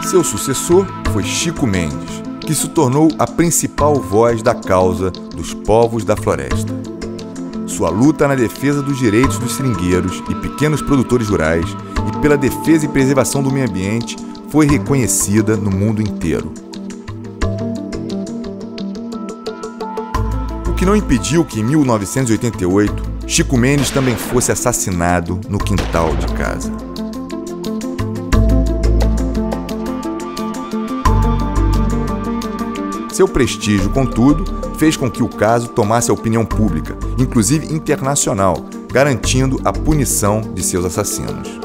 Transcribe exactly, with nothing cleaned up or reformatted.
Seu sucessor foi Chico Mendes, que se tornou a principal voz da causa dos povos da floresta. Sua luta na defesa dos direitos dos seringueiros e pequenos produtores rurais e pela defesa e preservação do meio ambiente foi reconhecida no mundo inteiro. O que não impediu que, em mil novecentos e oitenta e oito, Chico Mendes também fosse assassinado no quintal de casa. Seu prestígio, contudo, fez com que o caso tomasse a opinião pública, inclusive internacional, garantindo a punição de seus assassinos.